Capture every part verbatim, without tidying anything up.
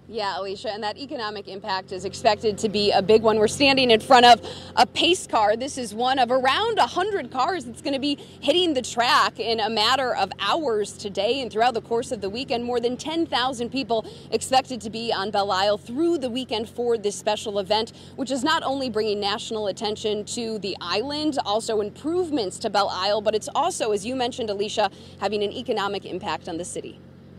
Yeah, Alicia, and that economic impact is expected to be a big one. We're standing in front of a pace car. This is one of around one hundred cars that's going to be hitting the track in a matter of hours today and throughout the course of the weekend. More than ten thousand people expected to be on Belle Isle through the weekend for this special event, which is not only bringing national attention to the island, also improvements to Belle Isle, but it's also, as you mentioned, Alicia, having an economic impact on the city.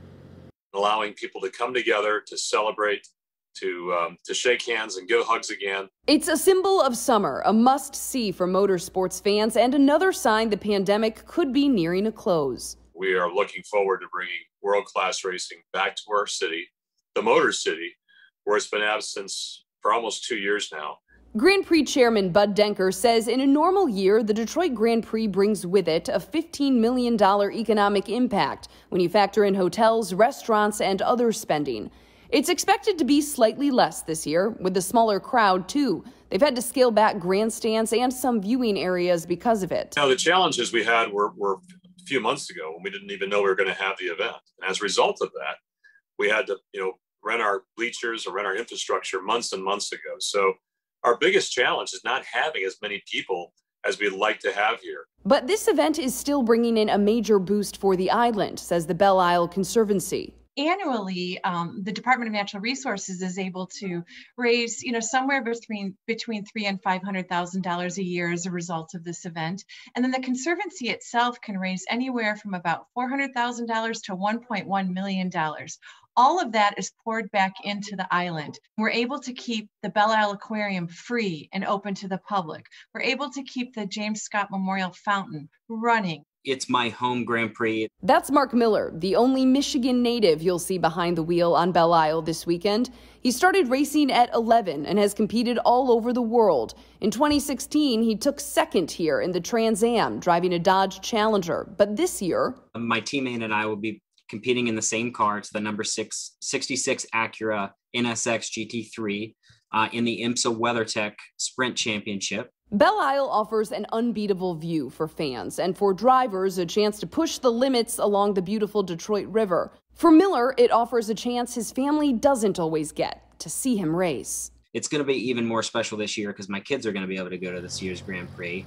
Allowing people to come together to celebrate, to um, to shake hands and give hugs again. It's a symbol of summer, a must-see for motorsports fans, and another sign the pandemic could be nearing a close. We are looking forward to bringing world-class racing back to our city, the Motor City, where it's been absent for almost two years now. Grand Prix Chairman Bud Denker says in a normal year, the Detroit Grand Prix brings with it a fifteen million dollars economic impact when you factor in hotels, restaurants, and other spending. It's expected to be slightly less this year, with a smaller crowd, too. They've had to scale back grandstands and some viewing areas because of it. Now, the challenges we had were, were a few months ago when we didn't even know we were going to have the event. And as a result of that, we had to, you know, rent our bleachers or rent our infrastructure months and months ago. So our biggest challenge is not having as many people as we'd like to have here. But this event is still bringing in a major boost for the island, says the Belle Isle Conservancy. Annually, um, the Department of Natural Resources is able to raise, you know, somewhere between between three and five hundred thousand dollars a year as a result of this event. And then the Conservancy itself can raise anywhere from about four hundred thousand dollars to one point one million dollars. All of that is poured back into the island. We're able to keep the Belle Isle Aquarium free and open to the public. We're able to keep the James Scott Memorial Fountain running. It's my home Grand Prix. That's Mark Miller, the only Michigan native you'll see behind the wheel on Belle Isle this weekend. He started racing at eleven and has competed all over the world. In twenty sixteen, he took second here in the Trans Am, driving a Dodge Challenger. But this year, my teammate and I will be competing in the same car. It's the number six, sixty-six Acura N S X G T three uh, in the IMSA WeatherTech Sprint Championship. Belle Isle offers an unbeatable view for fans and for drivers a chance to push the limits along the beautiful Detroit River. For Miller, it offers a chance his family doesn't always get, to see him race. It's going to be even more special this year because my kids are going to be able to go to this year's Grand Prix.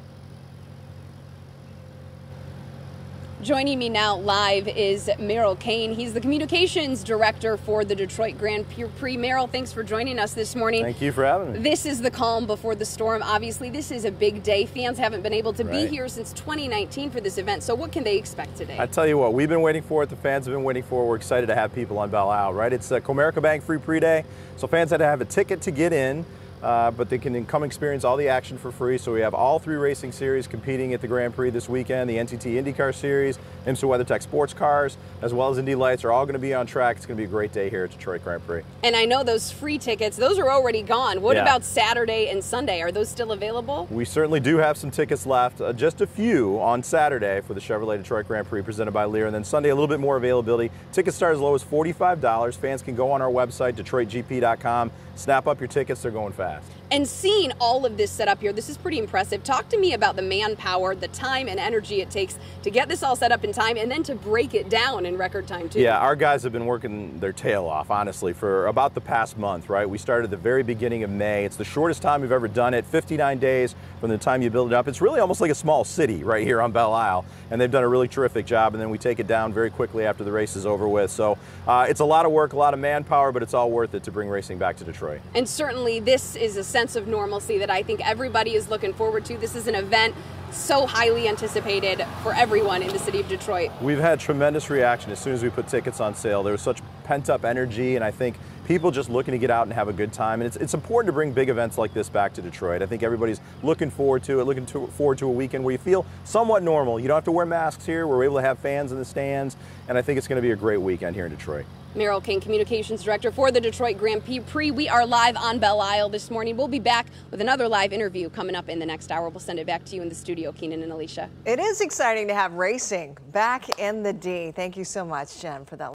Joining me now live is Merrill Kane. He's the communications director for the Detroit Grand Prix. Merrill, thanks for joining us this morning. Thank you for having me. This is the calm before the storm. Obviously, this is a big day. Fans haven't been able to right. be here since twenty nineteen for this event. So what can they expect today? I tell you what, we've been waiting for it. The fans have been waiting for it. We're excited to have people on Belle Isle, right? It's a Comerica Bank Free Pre-Day, so fans had to have a ticket to get in. Uh, but they can come experience all the action for free. So we have all three racing series competing at the Grand Prix this weekend. The N T T IndyCar Series, IMSA WeatherTech Sports Cars, as well as Indy Lights are all going to be on track. It's going to be a great day here at Detroit Grand Prix. And I know those free tickets, those are already gone. What yeah. about Saturday and Sunday? Are those still available? We certainly do have some tickets left. Uh, just a few on Saturday for the Chevrolet Detroit Grand Prix presented by Lear. And then Sunday, a little bit more availability. Tickets start as low as forty-five dollars. Fans can go on our website, Detroit G P dot com, snap up your tickets. They're going fast. And seeing all of this set up here, this is pretty impressive. Talk to me about the manpower, the time and energy it takes to get this all set up in time and then to break it down in record time, too. Yeah, our guys have been working their tail off, honestly, for about the past month, right? We started at the very beginning of May. It's the shortest time we've ever done it, fifty-nine days from the time you build it up. It's really almost like a small city right here on Belle Isle, and they've done a really terrific job, and then we take it down very quickly after the race is over with. So uh, it's a lot of work, a lot of manpower, but it's all worth it to bring racing back to Detroit. And certainly this is a sense of normalcy that I think everybody is looking forward to. This is an event so highly anticipated for everyone in the city of Detroit. We've had tremendous reaction as soon as we put tickets on sale. There was such pent-up energy, and I think people just looking to get out and have a good time. And it's, it's important to bring big events like this back to Detroit. I think everybody's looking forward to it, looking to, forward to a weekend where you feel somewhat normal. You don't have to wear masks here. We're able to have fans in the stands, and I think it's going to be a great weekend here in Detroit. Merrill King, Communications Director for the Detroit Grand Prix. We are live on Belle Isle this morning. We'll be back with another live interview coming up in the next hour. We'll send it back to you in the studio, Keenan and Alicia. It is exciting to have racing back in the D. Thank you so much, Jen, for that.